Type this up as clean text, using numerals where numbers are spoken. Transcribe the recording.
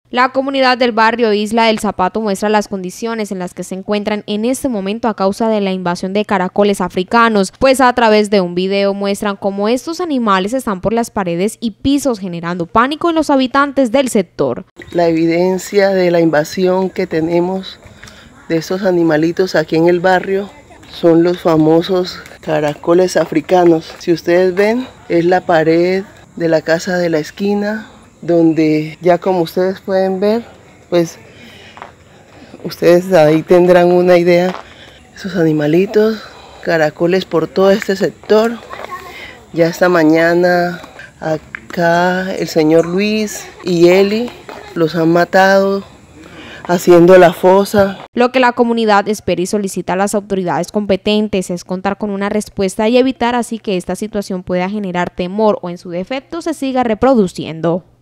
La comunidad del barrio Isla del Zapato muestra las condiciones en las que se encuentran en este momento a causa de la invasión de caracoles africanos, pues a través de un video muestran cómo estos animales están por las paredes y pisos generando pánico en los habitantes del sector. La evidencia de la invasión que tenemos de estos animalitos aquí en el barrio son los famosos caracoles africanos. Si ustedes ven, es la pared de la casa de la esquina, donde ya como ustedes pueden ver, pues ustedes ahí tendrán una idea. Esos animalitos, caracoles por todo este sector. Ya esta mañana acá el señor Luis y Eli los han matado haciendo la fosa. Lo que la comunidad espera y solicita a las autoridades competentes es contar con una respuesta y evitar así que esta situación pueda generar temor o en su defecto se siga reproduciendo.